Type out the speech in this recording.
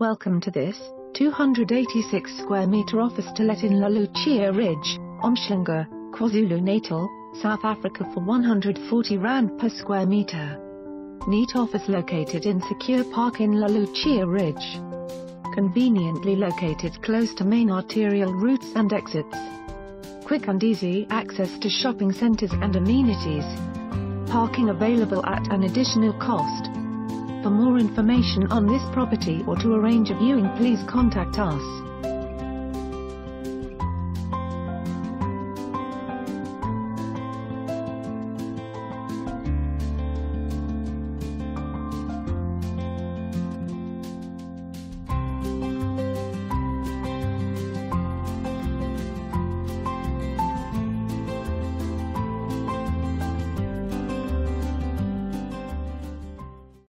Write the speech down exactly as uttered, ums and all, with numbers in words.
Welcome to this two hundred eighty-six square meter office to let in Lucia Ridge, Umhlanga, KwaZulu Natal, South Africa for one hundred forty rand per square meter. Neat office located in secure park in Lucia Ridge. Conveniently located close to main arterial routes and exits. Quick and easy access to shopping centers and amenities. Parking available at an additional cost. For more information on this property or to arrange a viewing, please contact us.